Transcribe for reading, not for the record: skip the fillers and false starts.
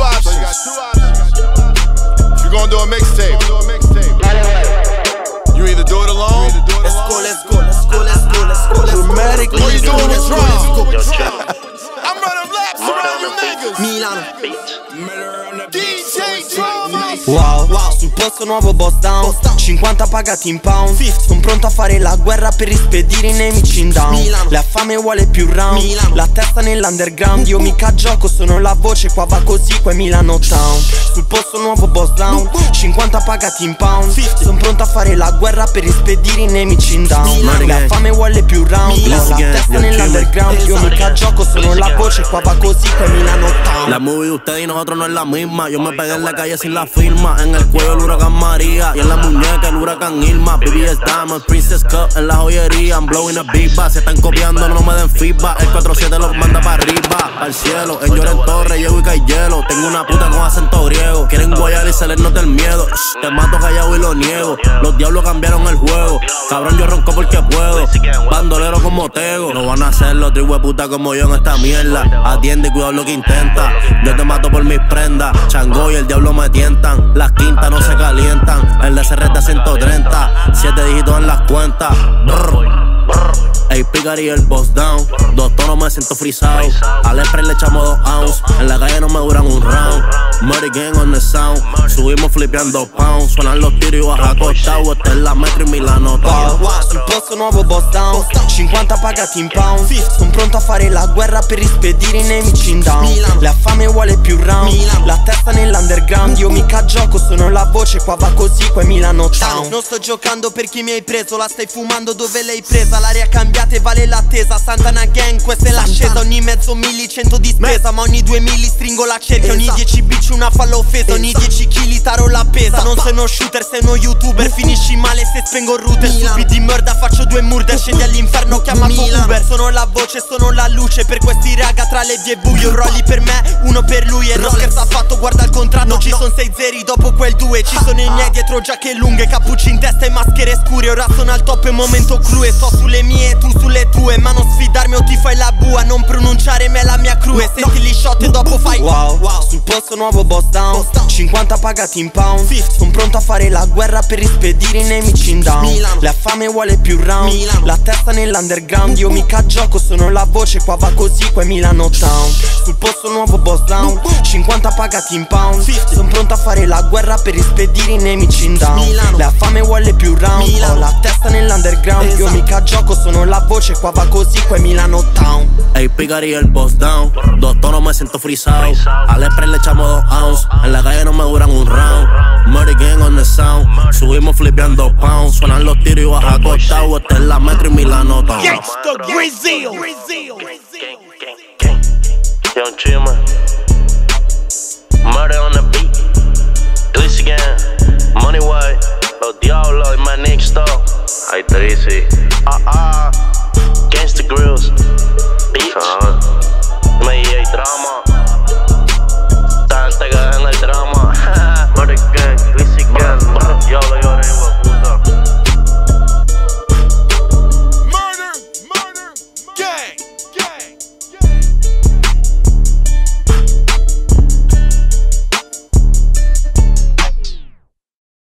options. If you're gonna do a mixtape, you either do it alone. Let's go. Dramatically. What you doing with drums? I'm running laps around you niggas. Milano. DJ Drama. Wow, sul posto nuovo boss down, 50 pagati in pound. Sono pronto a fare la guerra per rispedire i nemici in down. La fame vuole più round, la testa nell'underground. Io mica gioco, sono la voce, qua va così, qua è Milano Town. Sul posto nuovo boss down, 50 pagati in pound. Sono pronto a fare la guerra per rispedire i nemici in down. La fame vuole più round, la testa nell'underground. Io mica gioco, sono la voce, qua va così, qua è Milano Town. La movie de ustedes y nosotros no es la misma. Yo me pegué en la calle sin la firma. En el cuello el huracán María y en la muñeca el huracán Irma. BBS Diamond, Princess Cup en la joyería. I'm blowing a big bass. Se están copiando, no me den feedback. El 4-7 los manda para arriba, al cielo. En Lloren Torre, llego y cae hielo. Tengo una puta con acento griego. Quieren guayar y se les nota el miedo. Te mato callado y lo niego. Los diablos cambiaron el juego. Cabrón, yo ronco porque puedo. Bandolero como Tego. No van a hacer los puta como yo en esta mierda. Atiende y cuidado lo que intenta. Yo te mato por mis prendas. Chango y el diablo me tientan. Las quintas no se calientan. El DCR está 130. 7 dígitos en las cuentas. Ey, Picari el boss down. 2 tonos me siento frisado. Al spray le echamos 2 ounces. En la calle no me duran un round. Murder gang on the sound. Subimos flipeando pounds. Suenan los tiros y baja acostado. Esta es la Metro y Milano Town. Sul posto nuovo boss down, 50 pagati in pound. Sono pronto a fare la guerra per rispedire i nemici in down. La fame vuole più round, la testa nell'underground. Io mica gioco, sono la voce, qua va così, qua è Milano Town. Non sto giocando per chi mi hai preso, la stai fumando dove l'hai presa. L'aria cambiata e vale l'attesa. Santana gang, questa è l'ascesa. Ogni mezzo milli, 100 di spesa. Ma ogni 2 milli stringo la cerchia. Ogni 10 bitch una falla offesa. Ogni 10 kg taro la pesa. Non sei uno shooter, sei uno youtuber. Finisci male se spengo il router. Subi di merda, faccio 2 murder. Scendi all'inferno, chiamato Uber. Sono la voce, sono la luce. Per questi raga tra le vie buio. Un rolli per me, uno per lui. E non scherzo affatto, guarda il contratto. Ci sono 6 zeri dopo quel 2. Ci sono i miei dietro giacche lunghe. Cappucci in testa e maschere scure. Ora sono al top, è momento cru. E sto sulle mie e tu sulle tue. Ma non sfidarmi o ti fai la bua. Non pronunciare me la mia crew. E senti gli shot e dopo fai wow. Sul posto nuovo boss down, 50 pagati in pound. Sono pronto a fare la guerra per rispedire i nemici in down. La fame vuole più round, la testa nell'underground. Io mica gioco, sono la voce, qua va così, qua è Milano Town. Sul posto nuovo boss down, 50 pagati in pound. Sono pronto a fare la guerra per rispedire i nemici in down. La fame vuole più round, ho la testa nell'underground. Io mica gioco, sono la voce, qua va così, qua è Milano Town. Ey, Picari el boss down. 2 tonos me siento frisado. Al spray le echamos 2 ounces. En la calle no me duran un round. Murder gang on the sound. Subimos flipeando pounds. Suenan los tiros y baja acostado. Esta es la Metro y Milano Town. Gangsta Brazil. Young Chima. Murder on the beat. Glitzy gang. Money White. Los Diablos y my next stop. Ay, Tracy. Gangsta Grills. Bitch. Me hay drama. Tanta gana en el drama. Murder gang. Glitzy gang. Diablo y